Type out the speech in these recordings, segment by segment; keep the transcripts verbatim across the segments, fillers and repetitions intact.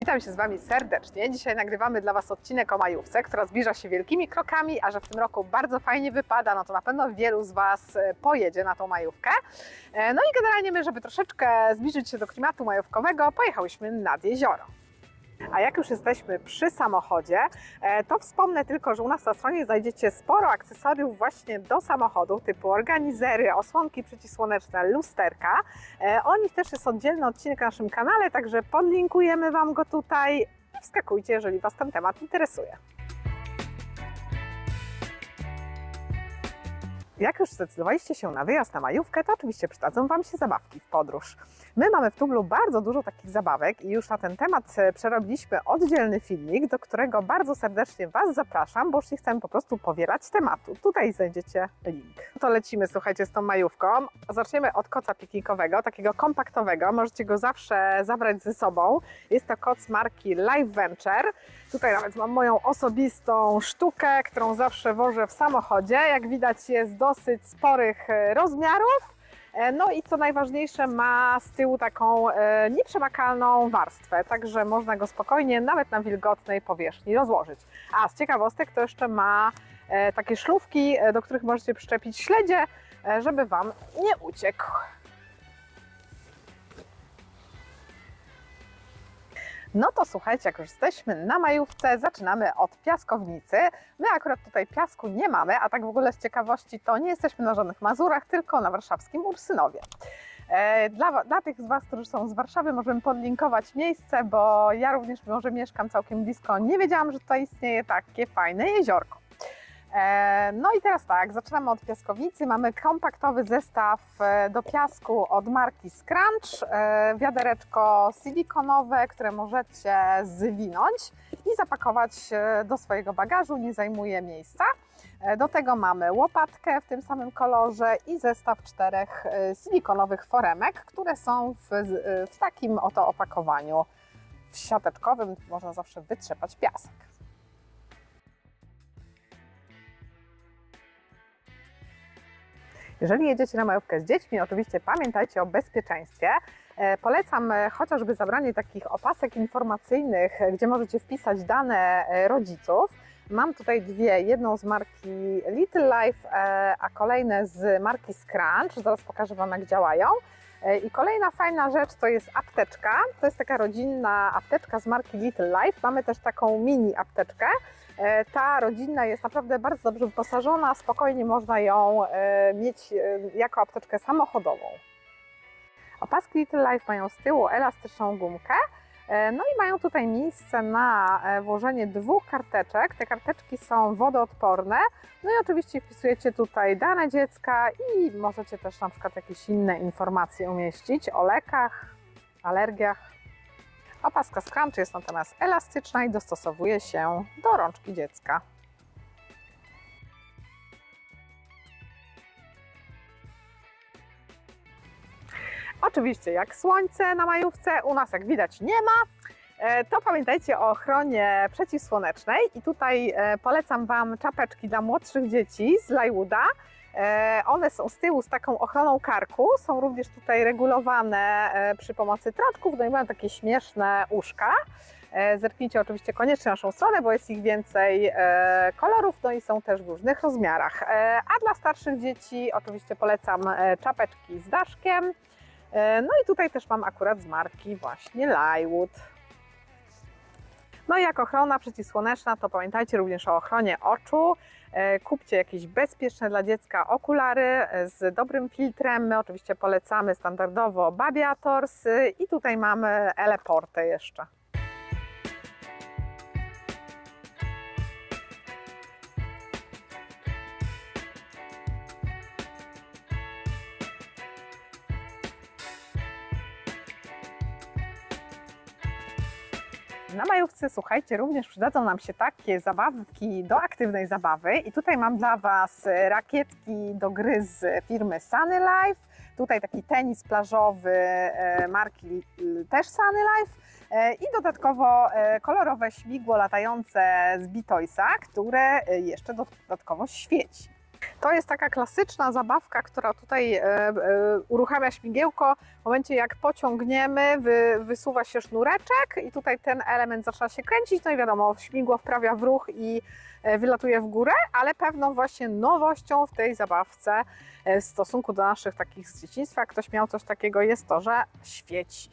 Witam się z Wami serdecznie. Dzisiaj nagrywamy dla Was odcinek o majówce, która zbliża się wielkimi krokami, a że w tym roku bardzo fajnie wypada, no to na pewno wielu z Was pojedzie na tą majówkę. No i generalnie my, żeby troszeczkę zbliżyć się do klimatu majówkowego, pojechałyśmy nad jezioro. A jak już jesteśmy przy samochodzie, to wspomnę tylko, że u nas na stronie znajdziecie sporo akcesoriów właśnie do samochodu, typu organizery, osłonki przeciwsłoneczne, lusterka. O nich też jest oddzielny odcinek na naszym kanale, także podlinkujemy Wam go tutaj i wskakujcie, jeżeli Was ten temat interesuje. Jak już zdecydowaliście się na wyjazd na majówkę, to oczywiście przydadzą Wam się zabawki w podróż. My mamy w Tublu bardzo dużo takich zabawek i już na ten temat przerobiliśmy oddzielny filmik, do którego bardzo serdecznie Was zapraszam, bo już nie chcemy po prostu powielać tematu. Tutaj znajdziecie link. To lecimy, słuchajcie, z tą majówką. Zaczniemy od koca piknikowego, takiego kompaktowego. Możecie go zawsze zabrać ze sobą. Jest to koc marki Life Venture. Tutaj nawet mam moją osobistą sztukę, którą zawsze wożę w samochodzie. Jak widać, jest dosyć sporych rozmiarów. No i co najważniejsze, ma z tyłu taką e, nieprzemakalną warstwę, także można go spokojnie nawet na wilgotnej powierzchni rozłożyć. A z ciekawostek to jeszcze ma e, takie szlufki, do których możecie przyczepić śledzie, e, żeby Wam nie uciekł. No to słuchajcie, jak już jesteśmy na majówce, zaczynamy od piaskownicy. My akurat tutaj piasku nie mamy, a tak w ogóle z ciekawości to nie jesteśmy na żadnych Mazurach, tylko na warszawskim Ursynowie. Dla, dla tych z Was, którzy są z Warszawy, możemy podlinkować miejsce, bo ja również, mimo że mieszkam całkiem blisko, nie wiedziałam, że tutaj istnieje takie fajne jeziorko. No i teraz tak, zaczynamy od piaskownicy. Mamy kompaktowy zestaw do piasku od marki Scrunch, wiadereczko silikonowe, które możecie zwinąć i zapakować do swojego bagażu, nie zajmuje miejsca. Do tego mamy łopatkę w tym samym kolorze i zestaw czterech silikonowych foremek, które są w, w takim oto opakowaniu w siateczkowym, można zawsze wytrzepać piasek. Jeżeli jedziecie na majówkę z dziećmi, oczywiście pamiętajcie o bezpieczeństwie. Polecam chociażby zabranie takich opasek informacyjnych, gdzie możecie wpisać dane rodziców. Mam tutaj dwie, jedną z marki Little Life, a kolejne z marki Scrunch. Zaraz pokażę Wam, jak działają. I kolejna fajna rzecz to jest apteczka. To jest taka rodzinna apteczka z marki Little Life. Mamy też taką mini apteczkę. Ta rodzinna jest naprawdę bardzo dobrze wyposażona, spokojnie można ją mieć jako apteczkę samochodową. Opaski Little Life mają z tyłu elastyczną gumkę, no i mają tutaj miejsce na włożenie dwóch karteczek. Te karteczki są wodoodporne, no i oczywiście wpisujecie tutaj dane dziecka i możecie też na przykład jakieś inne informacje umieścić o lekach, alergiach. Opaska Scrunch jest natomiast elastyczna i dostosowuje się do rączki dziecka. Oczywiście jak słońce na majówce, u nas jak widać nie ma, to pamiętajcie o ochronie przeciwsłonecznej i tutaj polecam Wam czapeczki dla młodszych dzieci z Lywooda. One są z tyłu z taką ochroną karku, są również tutaj regulowane przy pomocy troczków, no i mają takie śmieszne uszka. Zerknijcie oczywiście koniecznie naszą stronę, bo jest ich więcej kolorów, no i są też w różnych rozmiarach. A dla starszych dzieci oczywiście polecam czapeczki z daszkiem. No i tutaj też mam akurat z marki właśnie Lywood. No i jak ochrona przeciwsłoneczna, to pamiętajcie również o ochronie oczu. Kupcie jakieś bezpieczne dla dziecka okulary z dobrym filtrem. My oczywiście polecamy standardowo Babiators i tutaj mamy Eleportę jeszcze. Na majówce, słuchajcie, również przydadzą nam się takie zabawki do aktywnej zabawy i tutaj mam dla Was rakietki do gry z firmy Sunny Life. Tutaj taki tenis plażowy marki też Sunny Life i dodatkowo kolorowe śmigło latające z Bitoysa, które jeszcze dodatkowo świeci. To jest taka klasyczna zabawka, która tutaj e, e, uruchamia śmigiełko. W momencie jak pociągniemy, wy, wysuwa się sznureczek i tutaj ten element zaczyna się kręcić. No i wiadomo, śmigło wprawia w ruch i e, wylatuje w górę, ale pewną właśnie nowością w tej zabawce e, w stosunku do naszych takich z dzieciństwa, jak ktoś miał coś takiego, jest to, że świeci.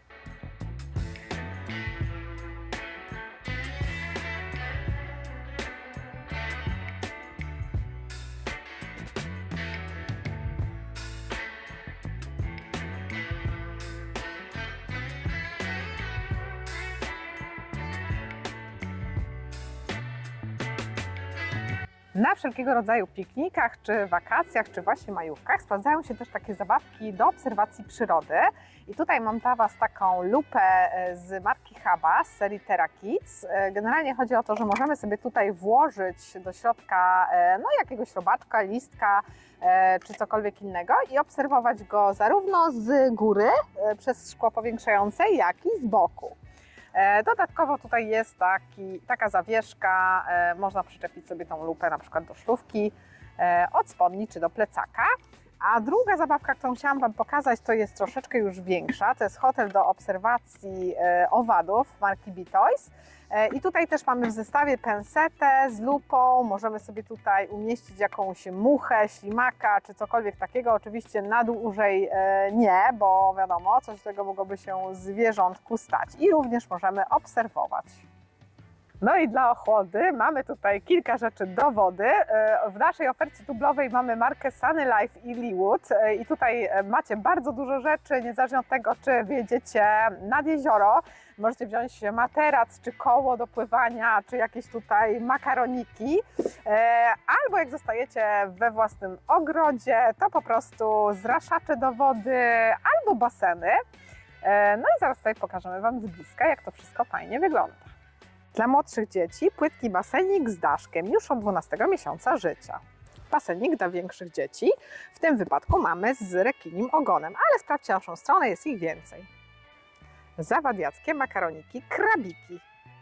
Na wszelkiego rodzaju piknikach, czy wakacjach, czy właśnie majówkach sprawdzają się też takie zabawki do obserwacji przyrody. I tutaj mam dla Was taką lupę z marki Haba z serii Terra Kids. Generalnie chodzi o to, że możemy sobie tutaj włożyć do środka no, jakiegoś robaczka, listka czy cokolwiek innego i obserwować go zarówno z góry przez szkło powiększające, jak i z boku. Dodatkowo tutaj jest taki, taka zawieszka, można przyczepić sobie tą lupę na przykład do szlufki, od spodni czy do plecaka. A druga zabawka, którą chciałam Wam pokazać, to jest troszeczkę już większa. To jest hotel do obserwacji owadów marki Bitoys. I tutaj też mamy w zestawie pensetę z lupą. Możemy sobie tutaj umieścić jakąś muchę, ślimaka czy cokolwiek takiego. Oczywiście nadużej nie, bo wiadomo, coś z tego mogłoby się zwierzątku stać. I również możemy obserwować. No i dla ochłody mamy tutaj kilka rzeczy do wody. W naszej ofercie tublowej mamy markę Sunny Life i Leewood i tutaj macie bardzo dużo rzeczy, niezależnie od tego, czy wyjedziecie nad jezioro. Możecie wziąć materac, czy koło do pływania, czy jakieś tutaj makaroniki. Albo jak zostajecie we własnym ogrodzie, to po prostu zraszacze do wody albo baseny. No i zaraz tutaj pokażemy Wam z bliska, jak to wszystko fajnie wygląda. Dla młodszych dzieci płytki basenik z daszkiem już od dwunastego miesiąca życia. Basenik dla większych dzieci, w tym wypadku mamy z rekinim ogonem, ale sprawdźcie naszą stronę, jest ich więcej. Zawadiackie makaroniki, krabiki.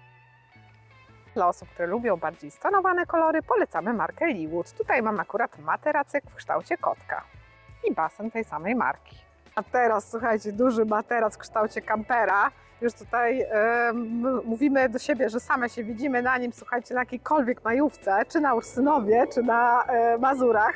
Dla osób, które lubią bardziej stonowane kolory, polecamy markę Leewood. Tutaj mam akurat materacek w kształcie kotka i basen tej samej marki. A teraz słuchajcie, duży materac w kształcie kampera. Już tutaj yy, mówimy do siebie, że same się widzimy na nim, słuchajcie, na jakiejkolwiek majówce, czy na Ursynowie, czy na yy, Mazurach.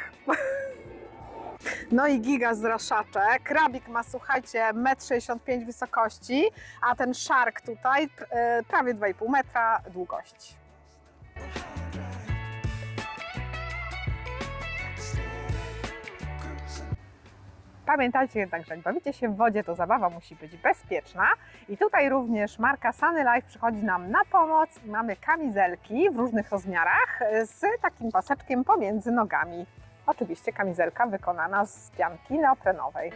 No i giga zraszacze. Krabik ma, słuchajcie, metr sześćdziesiąt pięć wysokości, a ten szark tutaj yy, prawie dwa i pół metra długości. Pamiętajcie jednak, że jak bawicie się w wodzie, to zabawa musi być bezpieczna i tutaj również marka Sunny Life przychodzi nam na pomoc i mamy kamizelki w różnych rozmiarach z takim paseczkiem pomiędzy nogami. Oczywiście kamizelka wykonana z pianki neoprenowej.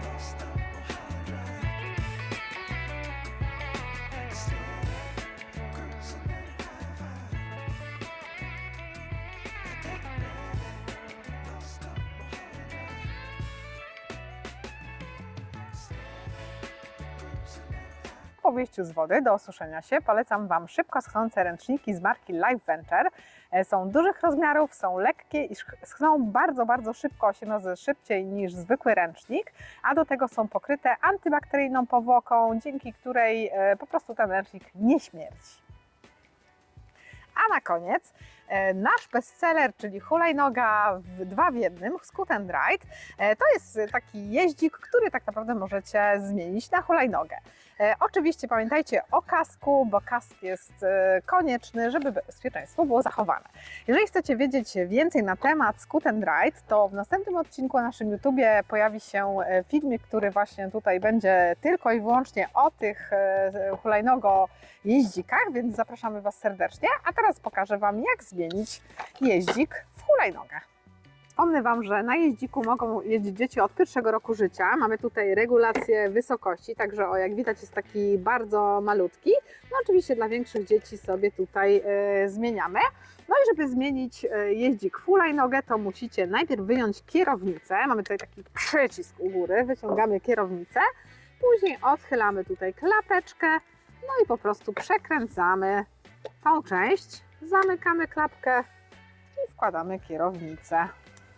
Po wyjściu z wody do osuszenia się polecam Wam szybko schnące ręczniki z marki Life Venture. Są dużych rozmiarów, są lekkie i schną bardzo, bardzo szybko, osiem razy szybciej niż zwykły ręcznik, a do tego są pokryte antybakteryjną powłoką, dzięki której po prostu ten ręcznik nie śmierdzi. A na koniec nasz bestseller, czyli hulajnoga w dwa w jednym, Scoot and Ride. To jest taki jeździk, który tak naprawdę możecie zmienić na hulajnogę. Oczywiście pamiętajcie o kasku, bo kask jest konieczny, żeby bezpieczeństwo było zachowane. Jeżeli chcecie wiedzieć więcej na temat Scoot and Ride, to w następnym odcinku na naszym YouTubie pojawi się filmik, który właśnie tutaj będzie tylko i wyłącznie o tych hulajnogo jeździkach, więc zapraszamy Was serdecznie. A teraz pokażę Wam, jak zmienić jeździk w hulajnogę. Wspomnę Wam, że na jeździku mogą jeździć dzieci od pierwszego roku życia. Mamy tutaj regulację wysokości, także o, jak widać jest taki bardzo malutki. No oczywiście dla większych dzieci sobie tutaj y, zmieniamy. No i żeby zmienić y, jeździk w hulajnogę, to musicie najpierw wyjąć kierownicę. Mamy tutaj taki przycisk u góry, wyciągamy kierownicę. Później odchylamy tutaj klapeczkę, no i po prostu przekręcamy tą część. Zamykamy klapkę i wkładamy kierownicę.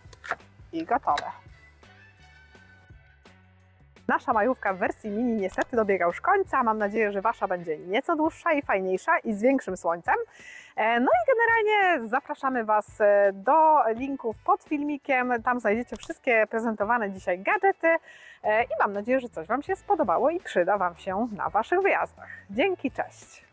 i gotowe. Nasza majówka w wersji mini niestety dobiega już końca. Mam nadzieję, że Wasza będzie nieco dłuższa i fajniejsza i z większym słońcem. No i generalnie zapraszamy Was do linków pod filmikiem. Tam znajdziecie wszystkie prezentowane dzisiaj gadżety i mam nadzieję, że coś Wam się spodobało i przyda Wam się na Waszych wyjazdach. Dzięki, cześć!